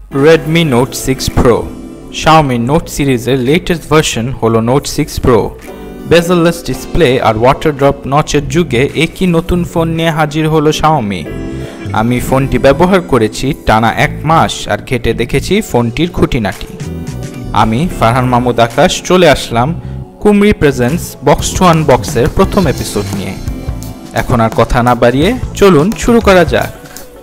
Redmi Note 6 Pro Xiaomi Note সিরিজের latest version হলো Note 6 Pro bezelless display আর water drop নচের যুগে একই নতুন ফোন নিয়ে হাজির হলো Xiaomi। আমি ফোনটি ব্যবহার করেছি টানা 1 মাস আর ঘেটে দেখেছি ফোনটির খুঁটিনাটি। আমি ফারহান মাহমুদ আকাশ চলে আসলাম কুমরি প্রেজেন্টস বক্স টু আনবক্সের প্রথম এপিসোড নিয়ে। এখন আর কথা না বাড়িয়ে চলুন শুরু করা যাক।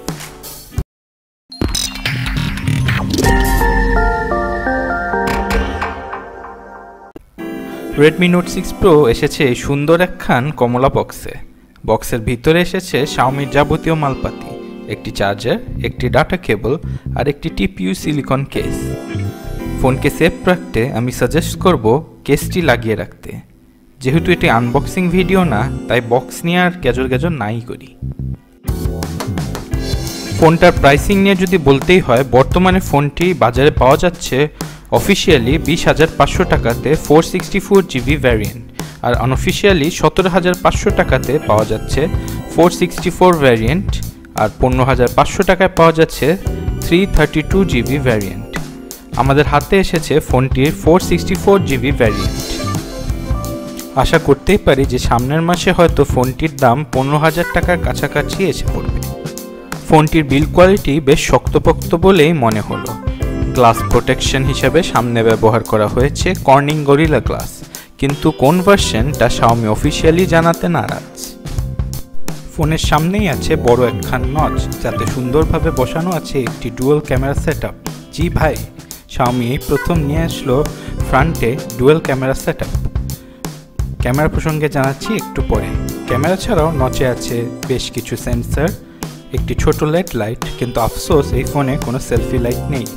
Redmi Note 6 Pro এসেছে এই সুন্দর একখান কমলা বক্সে। বক্সের ভিতরে এসেছে Xiaomiর যাবতীয় মালপাতি, একটি চার্জার, একটি ডাটা কেবল আর একটি TPU সিলিকন কেস। ফোনকে সেফ রাখতে আমি সাজেস্ট করব কেসটি লাগিয়ে রাখতে। যেহেতু এটি আনবক্সিং ভিডিও না, তাই বক্স নিয়ে আর গেজর নাই করি। ফোনটার প্রাইসিং নিয়ে যদি বলতেই হয়, বর্তমানে ফোনটি বাজারে পাওয়া যাচ্ছে অফিসিয়ালি 20,500 টাকাতে 464GB ভ্যারিয়েন্ট, আর আনঅফিসিয়ালি 17,500 টাকাতে পাওয়া যাচ্ছে 464 ভ্যারিয়েন্ট, আর 15,500 টাকায় পাওয়া যাচ্ছে 332GB ভ্যারিয়েন্ট। আমাদের হাতে এসেছে ফোনটির 464GB ভ্যারিয়েন্ট। আশা করতেই পারি যে সামনের মাসে হয়তো ফোনটির দাম 15,000 টাকার কাছাকাছি এসে পড়বে। ফোনটির বিল্ড কোয়ালিটি বেশ শক্তপোক্ত বলেই মনে হলো। গ্লাস প্রোটেকশন হিসেবে সামনে ব্যবহার করা হয়েছে কর্নিং গরিলা গ্লাস, কিন্তু কোন ভার্সন তা Xiaomi অফিসিয়ালি জানাতে নারাজ। ফোনের সামনেই আছে বড় একখান নচ, যাতে সুন্দরভাবে বসানো আছে একটি ডুয়াল ক্যামেরা সেটআপ। জি ভাই, Xiaomi এই প্রথম নিয়ে আসলো ফ্রন্টে ডুয়াল ক্যামেরা সেটআপ। ক্যামেরা প্রসঙ্গে জানাচ্ছি একটু পরে। ক্যামেরা ছাড়াও নচে আছে বেশ কিছু সেন্সর, একটি ছোট লেড লাইট, কিন্তু আফসোস এই ফোনে কোনো সেলফি লাইট নেই।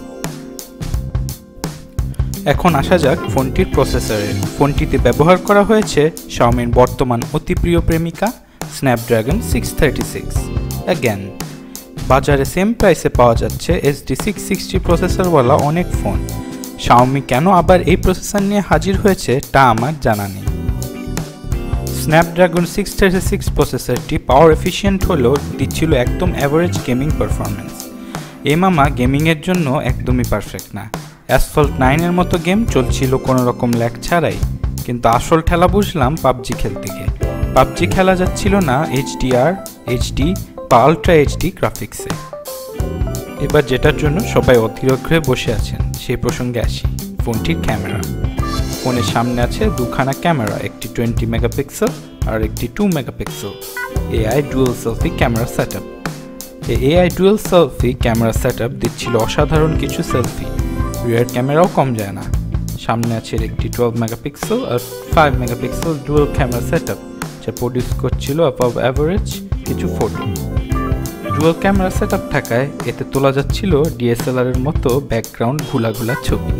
এখন আসা যাক ফোনটির প্রসেসরে। ফোনটিতে ব্যবহার করা হয়েছে Xiaomiর বর্তমান অতি প্রিয় প্রেমিকা স্ন্যাপড্রাগন 636। অ্যাগেন বাজারে সেম প্রাইসে পাওয়া যাচ্ছে SD 660 প্রসেসরওয়ালা অনেক ফোন। Xiaomi কেন আবার এই প্রসেসর নিয়ে হাজির হয়েছে তা আমার জানা নেই। স্ন্যাপড্রাগন 636 প্রসেসরটি পাওয়ার এফিশিয়েন্ট হলেও দিচ্ছিল একদম অ্যাভারেজ গেমিং পারফরমেন্স। এই মামা গেমিংয়ের জন্য একদমই পারফেক্ট না। অ্যাসফল্ট 9 এর মতো গেম চলছিল কোনো রকম ল্যাগ ছাড়াই, কিন্তু আসল ঠেলা বুঝলাম পাবজি খেলতে গিয়ে। পাবজি খেলা যাচ্ছিল না HDR, HD বা আলট্রা HD গ্রাফিক্সে। এবার যেটার জন্য সবাই অধীরগ্রহে বসে আছেন সেই প্রসঙ্গে আসি, ফোনটির ক্যামেরা। ফোনের সামনে আছে দুখানা ক্যামেরা, একটি 20 মেগাপিক্সেল আর একটি 2 megapixel AI dual selfie camera setup. এই AI dual selfie camera setup দিচ্ছিল অসাধারণ কিছু সেলফি। রিয়ার ক্যামেরাও কম যায় না। সামনে আছে একটি 12 মেগাপিক্সেল আর 5 মেগাপিক্সেল ডুয়াল ক্যামেরা সেটআপ, যা প্রডিউস করছিল অ্যাবভ অ্যাভারেজ কিছু ফটো। ডুয়াল ক্যামেরা সেটআপ থাকায় এতে তোলা যাচ্ছিল DSLR এর মতো ব্যাকগ্রাউন্ড ঘোলা ছবি।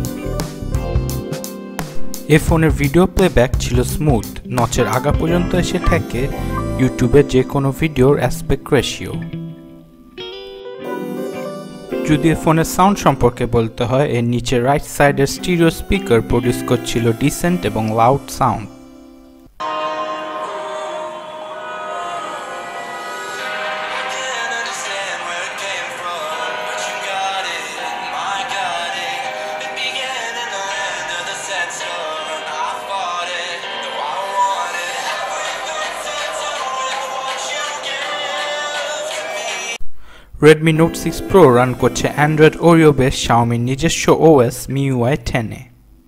এই ফোনের ভিডিও প্লেব্যাক ছিল স্মুথ, নচের আগা পর্যন্ত এসে থাকে ইউটিউবের যে কোনো ভিডিওর অ্যাসপেক্ট রেশিও। যদি ফোনের সাউন্ড সম্পর্কে বলতে হয়, এর নিচে রাইট সাইডের স্টিরিও স্পিকার প্রডিউস করছিল ডিসেন্ট এবং loud sound. Redmi Note 6 Pro run করছে Android Oreo বেস Xiaomiর নিজস্ব OS MIUI 10-এ।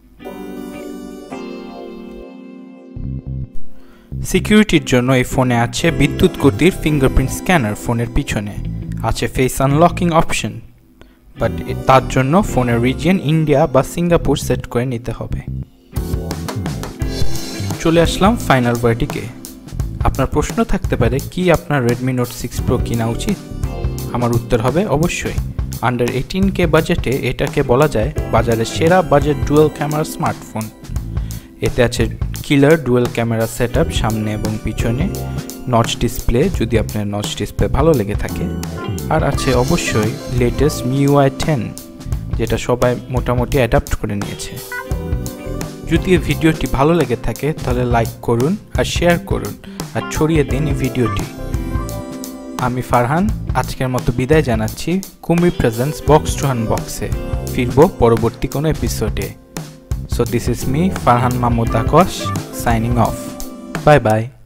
সিকিউরিটির জন্য এই ফোনে আছে বিদ্যুৎ গতির ফিঙ্গারপ্রিন্ট স্ক্যানার। ফোনের পিছনে আছে ফেস আনলকিং অপশন, বাট তার জন্য ফোনের রিজিয়ন ইন্ডিয়া বা সিঙ্গাপুর সেট করে নিতে হবে। চলে আসলাম ফাইনাল ভার্ডিকে। আপনার প্রশ্ন থাকতে পারে, কি আপনার Redmi Note 6 Pro কেনা উচিত? আমার উত্তর হবে অবশ্যই। আন্ডার 18K বাজেটে এটাকে বলা যায় বাজারের সেরা বাজেট ডুয়াল ক্যামেরা স্মার্টফোন। এতে আছে কিলার ডুয়াল ক্যামেরা সেটআপ সামনে এবং পিছনে, নচ ডিসপ্লে যদি আপনার নচ ডিসপ্লে ভালো লেগে থাকে, আর আছে অবশ্যই লেটেস্ট MIUI 10, যেটা সবাই মোটামুটি অ্যাডাপ্ট করে নিয়েছে। যদি এই ভিডিওটি ভালো লেগে থাকে তাহলে লাইক করুন আর শেয়ার করুন আর ছড়িয়ে দিন এই ভিডিওটি। আমি ফারহান আজকের মতো বিদায় জানাচ্ছি। কুমরি প্রেজেন্টস বক্স টু আনবক্সে ফিরবো পরবর্তী কোনো এপিসোডে। So this is me Farhan Mahmud Akash, signing off. Bye by.